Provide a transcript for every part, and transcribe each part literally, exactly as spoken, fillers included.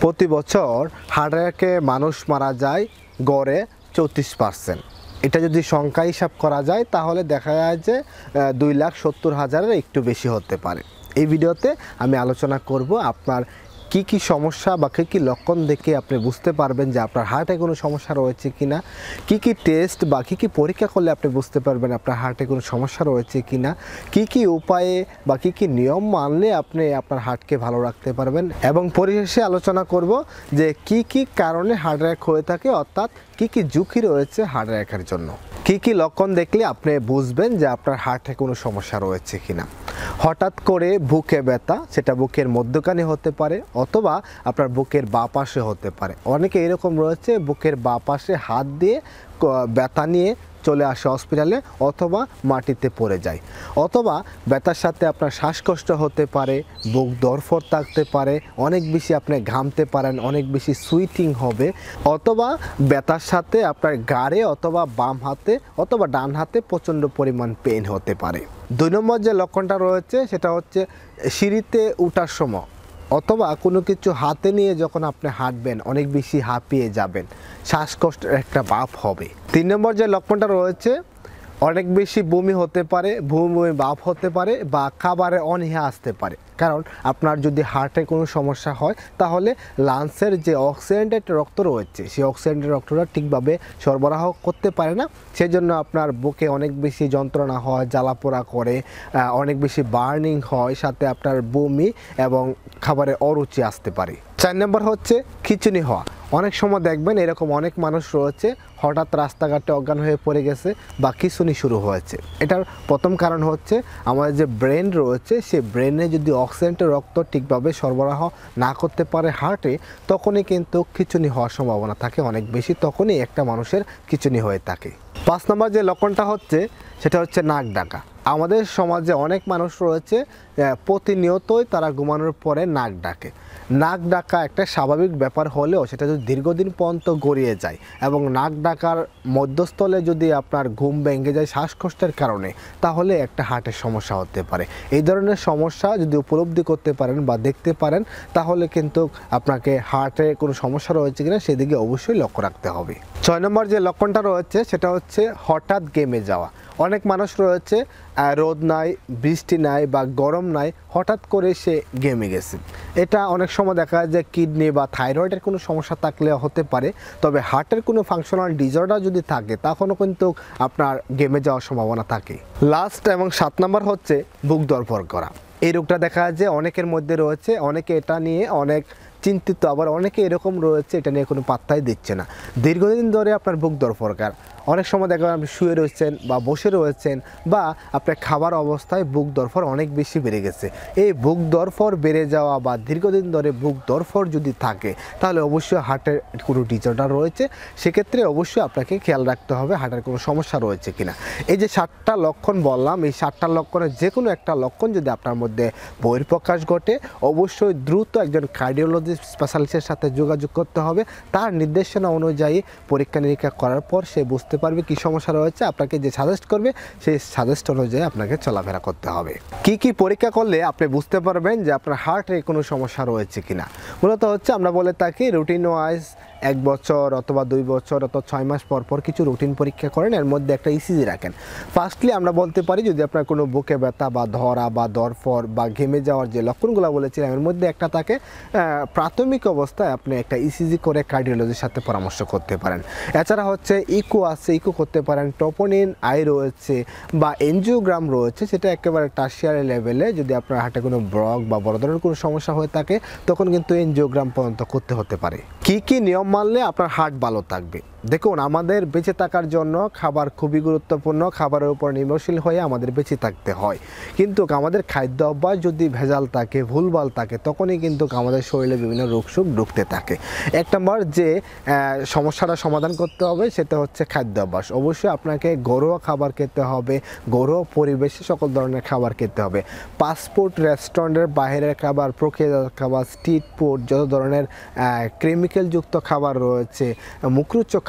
প্রতি বছর হার্ট অ্যাটাকে মানুষ মারা যায় গড়ে চৌত্রিশ পার্সেন্ট। এটা যদি সংখ্যা হিসাব করা যায় তাহলে দেখা যায় যে দুই লাখ সত্তর হাজারের একটু বেশি হতে পারে। এই ভিডিওতে আমি আলোচনা করব আপনার কি কি সমস্যা বা কী কী লক্ষণ দেখে আপনি বুঝতে পারবেন যে আপনার হার্টে কোনো সমস্যা রয়েছে কি না, কী কী টেস্ট বা কী কী পরীক্ষা করলে আপনি বুঝতে পারবেন আপনার হার্টে কোনো সমস্যা রয়েছে কি না, কী কী উপায়ে বা কী কী নিয়ম মানলে আপনি আপনার হার্টকে ভালো রাখতে পারবেন, এবং পরিশেষে আলোচনা করব যে কি কি কারণে হার্ট অ্যাটাক হয়ে থাকে, অর্থাৎ কী কী ঝুঁকি রয়েছে হার্ট অ্যাটাকের জন্য। কী কী লক্ষণ দেখলে আপনি বুঝবেন যে আপনার হার্টে কোনো সমস্যা রয়েছে কি না। হঠাৎ করে বুকে ব্যথা, সেটা বুকের মধ্যখানে হতে পারে অথবা আপনার বুকের বাঁ পাশে হতে পারে। অনেকে এরকম রয়েছে বুকের বাঁ পাশে হাত দিয়ে ব্যথা নিয়ে চলে আসে হসপিটালে অথবা মাটিতে পড়ে যায়, অথবা ব্যথার সাথে আপনার শ্বাসকষ্ট হতে পারে, বুক ধড়ফড় থাকতে পারে, অনেক বেশি আপনি ঘামতে পারেন, অনেক বেশি সুইটিং হবে, অথবা ব্যথার সাথে আপনার গাড়ে অথবা বাম হাতে অথবা ডান হাতে প্রচণ্ড পরিমাণ পেইন হতে পারে। দুই নম্বর যে লক্ষণটা রয়েছে সেটা হচ্ছে সিঁড়িতে ওঠার সময় অথবা কোনো কিছু হাতে নিয়ে যখন আপনি হাঁটবেন অনেক বেশি হাঁপিয়ে যাবেন, শ্বাসকষ্টের একটা ভাব হবে। তিন নম্বর যে লক্ষণটা রয়েছে অনেক বেশি বমি হতে পারে, বমি বমি ভাব হতে পারে বা খাবারে অনীহা আসতে পারে। কারণ আপনার যদি হার্টে কোনো সমস্যা হয় তাহলে লাংসের যে অক্সিজেন্টেড রক্ত রয়েছে সেই অক্সিজেন্টেড রক্তটা ঠিকভাবে সরবরাহ করতে পারে না, সেজন্য আপনার বুকে অনেক বেশি যন্ত্রণা হয়, জ্বালাপোড়া করে, অনেক বেশি বার্নিং হয়, সাথে আপনার বমি এবং খাবারে অরুচি আসতে পারে। চার নম্বর হচ্ছে খিঁচুনি হওয়া। অনেক সময় দেখবেন এরকম অনেক মানুষ রয়েছে হঠাৎ রাস্তাঘাটে অজ্ঞান হয়ে পড়ে গেছে বা খিঁচুনি শুরু হয়েছে। এটার প্রথম কারণ হচ্ছে আমাদের যে ব্রেন রয়েছে সেই ব্রেনে যদি অক্সিজেন্টের রক্ত ঠিকভাবে সরবরাহ না করতে পারে হার্টে, তখনই কিন্তু খিঁচুনি হওয়ার সম্ভাবনা থাকে অনেক বেশি, তখনই একটা মানুষের খিঁচুনি হয়ে থাকে। পাঁচ নম্বর যে লক্ষণটা হচ্ছে সেটা হচ্ছে নাক ডাকা। আমাদের সমাজে অনেক মানুষ রয়েছে প্রতিনিয়তই তারা ঘুমানোর পরে নাক ডাকে। নাক ডাকা একটা স্বাভাবিক ব্যাপার হলেও সেটা যদি দীর্ঘদিন পর্যন্ত গড়িয়ে যায় এবং নাক ডাকার মধ্যস্থলে যদি আপনার ঘুম ভেঙে যায় শ্বাসকষ্টের কারণে, তাহলে একটা হার্টের সমস্যা হতে পারে। এই ধরনের সমস্যা যদি উপলব্ধি করতে পারেন বা দেখতে পারেন তাহলে কিন্তু আপনাকে হার্টে কোনো সমস্যা রয়েছে কিনা সেদিকে অবশ্যই লক্ষ্য রাখতে হবে। ছয় নম্বর যে লক্ষণটা রয়েছে সেটা হচ্ছে হঠাৎ ঘেমে যাওয়া। অনেক মানুষ রয়েছে রোদ নাই, বৃষ্টি নাই বা গরম নাই, হঠাৎ করে সে ঘেমে গেছে। এটা অনেক সময় দেখা যায় যে কিডনি বা থাইরয়েডের কোনো সমস্যা থাকলে হতে পারে, তবে হার্টের কোনো ফাংশনাল ডিসঅর্ডার যদি থাকে তখনও কিন্তু আপনার ঘেমে যাওয়ার সম্ভাবনা থাকে। লাস্ট এবং সাত নম্বর হচ্ছে বুক ধড়ফড় করা। এই রোগটা দেখা যায় যে অনেকের মধ্যে রয়েছে, অনেকে এটা নিয়ে অনেক চিন্তিত, আবার অনেকে এরকম রয়েছে এটা নিয়ে কোনো পাত্তাই দিচ্ছে না। দীর্ঘদিন ধরে আপনার বুক ধড়ফড়, অনেক সময় দেখবেন আপনি শুয়ে রয়েছেন বা বসে রয়েছেন বা আপনার খাবার অবস্থায় বুক ধড়ফড় অনেক বেশি বেড়ে গেছে। এই বুক ধড়ফড় বেড়ে যাওয়া বা দীর্ঘদিন ধরে বুক ধড়ফড় যদি থাকে তাহলে অবশ্যই হার্টের কোনো ডিসঅর্ডার রয়েছে, সেক্ষেত্রে অবশ্যই আপনাকে খেয়াল রাখতে হবে হার্টের কোনো সমস্যা রয়েছে কিনা। এই যে সাতটা লক্ষণ বললাম, এই সাতটা লক্ষণের যে কোনো একটা লক্ষণ যদি আপনার মধ্যে বহিঃপ্রকাশ ঘটে অবশ্যই দ্রুত একজন কার্ডিওলজিস্ট স্পেশালিস্টের সাথে যোগাযোগ করতে হবে। তার নির্দেশনা অনুযায়ী পরীক্ষা নিরীক্ষা করার পর সে বুঝতে পারবে কি সমস্যা রয়েছে, আপনাকে যে সাজেস্ট করবে সেই সাজেস্ট অনুযায়ী আপনাকে চলাফেরা করতে হবে। কি কি পরীক্ষা করলে আপনি বুঝতে পারবেন যে আপনার হার্টে কোনো সমস্যা রয়েছে কিনা। মূলত হচ্ছে আমরা বলে থাকি রুটিন ওয়াইজ এক বছর অথবা দুই বছর অথবা ছয় মাস পর পর কিছু রুটিন পরীক্ষা করেন, এর মধ্যে একটা ইসিজি রাখেন। ফার্স্টলি আমরা বলতে পারি যদি আপনার কোনো বুকে ব্যথা বা ধরা বা ধড়ফড় বা ঘেমে যাওয়ার যে লক্ষণগুলো বলেছিলাম এর মধ্যে একটা থাকে, প্রাথমিক অবস্থায় আপনি একটা ইসিজি করে কার্ডিওলজির সাথে পরামর্শ করতে পারেন। এছাড়া হচ্ছে ইকো আছে, ইকো করতে পারেন, ট্রোপোনিন আই রয়েছে বা এনজিওগ্রাম রয়েছে, সেটা একেবারে টার্সিয়ারি লেভেলে যদি আপনার হার্টে কোনো ব্লক বা বড় ধরনের কোনো সমস্যা হয়ে থাকে তখন কিন্তু এনজিওগ্রাম পর্যন্ত করতে হতে পারে। কী কী নিয়ম মানলে আপনার হার্ট ভালো থাকবে? দেখুন, আমাদের বেঁচে থাকার জন্য খাবার খুবই গুরুত্বপূর্ণ, খাবারের উপর নির্ভরশীল হয়ে আমাদের বেঁচে থাকতে হয়। কিন্তু আমাদের খাদ্য অভ্যাস যদি ভেজাল থাকে, ভুলভাল থাকে, তখনই কিন্তু আমাদের শরীরে বিভিন্ন রোগ সুখ ঢুকতে থাকে। এক নম্বর যে সমস্যাটা সমাধান করতে হবে সেটা হচ্ছে খাদ্য অভ্যাস। অবশ্যই আপনাকে ঘরোয়া খাবার খেতে হবে, ঘরোয়া পরিবেশে সকল ধরনের খাবার খেতে হবে। ফাস্টফুড রেস্টুরেন্টের বাইরের খাবার, প্রক্রিয়াজাত খাবার, স্ট্রিট ফুড, যত ধরনের কেমিক্যালযুক্ত খাবার রয়েছে, মুখরোচক খাবার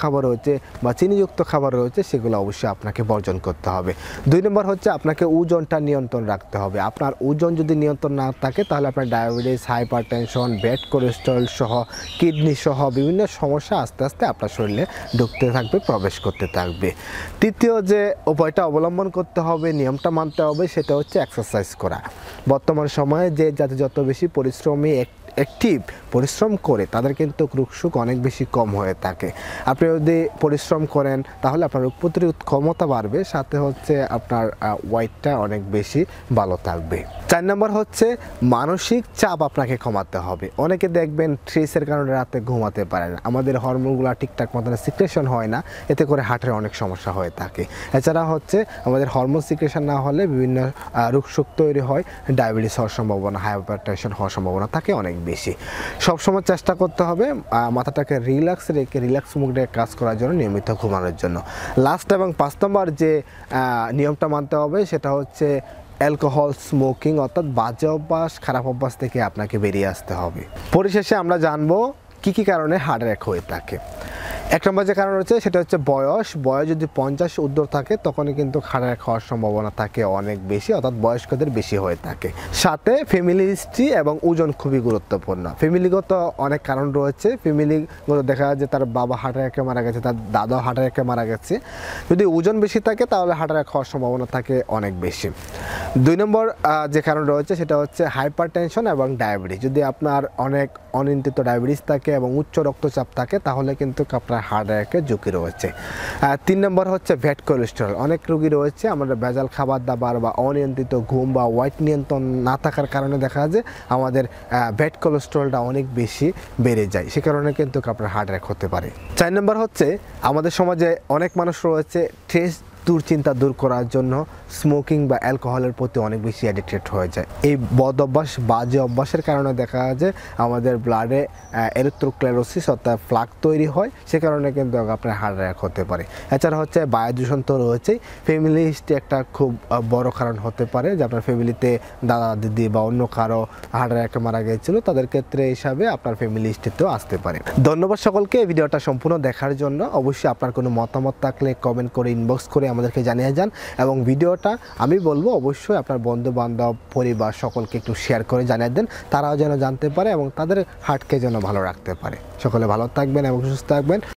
খাবার রয়েছে বা চিনিযুক্ত খাবার রয়েছে সেগুলো অবশ্যই আপনাকে বর্জন করতে হবে। দুই নম্বর হচ্ছে আপনাকে ওজনটা নিয়ন্ত্রণ রাখতে হবে। আপনার ওজন যদি নিয়ন্ত্রণ না থাকে তাহলে আপনার diabetes, hyper bad cholesterol সহ কিডনি সহ বিভিন্ন সমস্যা আস্তে আস্তে আপনার শরীরে ঢুকতে থাকবে, প্রবেশ করতে থাকবে। তৃতীয় যে উপায়টা অবলম্বন করতে হবে, নিয়মটা মানতে হবে, সেটা হচ্ছে এক্সারসাইজ করা। বর্তমান সময়ে যে যাতে যত বেশি পরিশ্রমী অ্যাক্টিভ পরিশ্রম করে তাদের কিন্তু রোগশোক অনেক বেশি কম হয়ে থাকে। আপনি যদি পরিশ্রম করেন তাহলে আপনার রোগ প্রতিরোধ ক্ষমতা বাড়বে, সাথে হচ্ছে আপনার ওয়েটটা অনেক বেশি ভালো থাকবে। চার নম্বর হচ্ছে মানসিক চাপ আপনাকে কমাতে হবে। অনেকে দেখবেন স্ট্রেসের কারণে রাতে ঘুমাতে পারে না, আমাদের হরমোনগুলো ঠিকঠাক মতন সিক্রেশন হয় না, এতে করে হার্টের অনেক সমস্যা হয়ে থাকে। এছাড়া হচ্ছে আমাদের হরমোন সিক্রেশন না হলে বিভিন্ন রোগশোক তৈরি হয়, ডায়াবেটিস হওয়ার সম্ভাবনা, হাইপার টেনশন হওয়ার সম্ভাবনা থাকে অনেক বেশি। সবসময় চেষ্টা করতে হবে মাথাটাকে রিল্যাক্স রেখে রিল্যাক্স মুডে কাজ করার জন্য, নিয়মিত ঘুমানোর জন্য। লাস্ট এবং পাঁচ নম্বর যে নিয়মটা মানতে হবে সেটা হচ্ছে অ্যালকোহল স্মোকিং, অর্থাৎ বাজে অভ্যাস, খারাপ অভ্যাস থেকে আপনাকে বেরিয়ে আসতে হবে। পরিশেষে আমরা জানবো কী কী কারণে হার্ট অ্যাটাক হয়ে থাকে। এক নম্বর যে কারণ হচ্ছে সেটা হচ্ছে বয়স। বয়স যদি পঞ্চাশ ঊর্ধ্ব থাকে তখনই কিন্তু হার্ট অ্যাটাক হওয়ার সম্ভাবনা থাকে অনেক বেশি, অর্থাৎ বয়স্কদের বেশি হয়ে থাকে। সাথে ফ্যামিলি হিস্ট্রি এবং ওজন খুবই গুরুত্বপূর্ণ। ফ্যামিলিগত অনেক কারণ রয়েছে। ফ্যামিলিগত দেখা যায় যে তার বাবা হার্ট অ্যাটাকে মারা গেছে, তার দাদা হার্ট অ্যাটাকে মারা গেছে। যদি ওজন বেশি থাকে তাহলে হার্ট অ্যাটাক হওয়ার সম্ভাবনা থাকে অনেক বেশি। দুই নম্বর যে কারণ রয়েছে সেটা হচ্ছে হাইপার টেনশন এবং ডায়াবেটিস। যদি আপনার অনেক অনিয়ন্ত্রিত ডায়াবেটিস থাকে এবং উচ্চ রক্তচাপ থাকে তাহলে কিন্তু আপনার হার্ট অ্যাটাকের ঝুঁকি রয়েছে। তিন নম্বর হচ্ছে ব্যাড কোলেস্টেরল। অনেক রোগী রয়েছে আমাদের ভেজাল খাবার দাবার বা অনিয়ন্ত্রিত ঘুম বা ওয়েট নিয়ন্ত্রণ না থাকার কারণে দেখা যায় যে আমাদের ব্যাড কোলেস্টেরলটা অনেক বেশি বেড়ে যায়, সে কারণে কিন্তু আপনার হার্ট অ্যাটাক হতে পারে। চার নম্বর হচ্ছে আমাদের সমাজে অনেক মানুষ রয়েছে স্ট্রেস দুশ্চিন্তা দূর করার জন্য স্মোকিং বা অ্যালকোহলের প্রতি অনেক বেশি অ্যাডিক্টেড হয়ে যায়। এই বদ অভ্যাস, বাজে অভ্যাসের কারণে দেখা যায় যে আমাদের ব্লাডে এরিথ্রোস্ক্লেরোসিস অর্থাৎ প্লাক তৈরি হয়, সে কারণে কিন্তু আপনার হার্ট অ্যাটাক হতে পারে। এছাড়া হচ্ছে বায়ু দূষণ তো রয়েছেই। ফ্যামিলি হিস্ট্রি একটা খুব বড় কারণ হতে পারে, যে আপনার ফ্যামিলিতে দাদা দিদি বা অন্য কারো হার্ট অ্যাটাকে মারা গিয়েছিল, তাদের ক্ষেত্রে হিসাবে আপনার ফ্যামিলি হিস্ট্রিতেও আসতে পারে। ধন্যবাদ সকলকে এই ভিডিওটা সম্পূর্ণ দেখার জন্য। অবশ্যই আপনার কোনো মতামত থাকলে কমেন্ট করে, ইনবক্স করে আমাদেরকে জানিয়ে যান, এবং ভিডিওটা আমি বলবো অবশ্যই আপনার বন্ধু বান্ধব, পরিবার সকলকে একটু শেয়ার করে জানিয়ে দেন, তারাও যেন জানতে পারে এবং তাদের হার্টকে যেন ভালো রাখতে পারে। সকলে ভালো থাকবেন এবং সুস্থ থাকবেন।